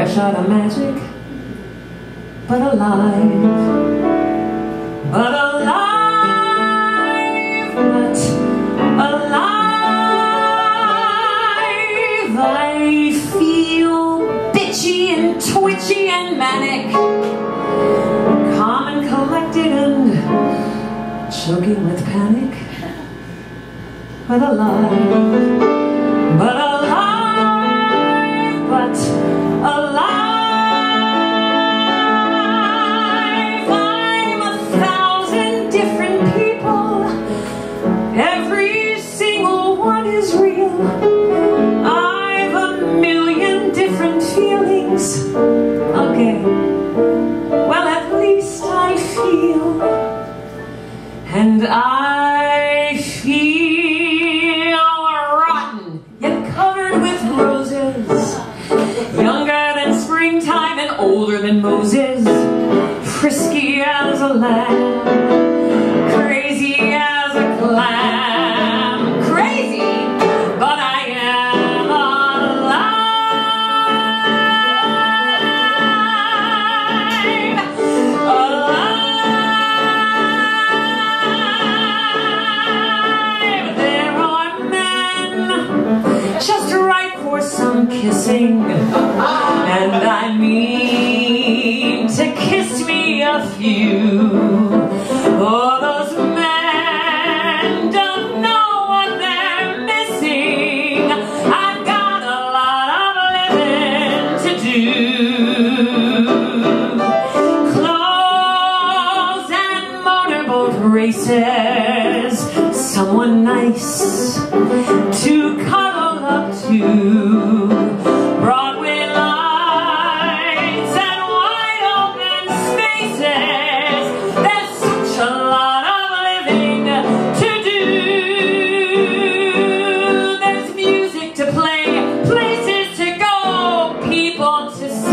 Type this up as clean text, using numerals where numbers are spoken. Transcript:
fresh out of magic, but alive, but alive, but alive. I feel bitchy and twitchy and manic, calm and collected and choking with panic, but alive, but alive, but alive. I'm 1,000 different people, every single one is real. I've a million different feelings. Okay, well, at least I feel, and I feel rotten, yet covered with roses, younger than springtime and older than Moses, frisky as a lamb, crazy as a clam, crazy, but I am alive, alive. There are men just right for some kissing, and I mean to kiss me a few. Oh, those men don't know what they're missing. I've got a lot of living to do. Clothes and motorboat races, someone nice to cuddle up to, Broadway lights and wide open spaces. There's such a lot of living to do. There's music to play, places to go, people to see.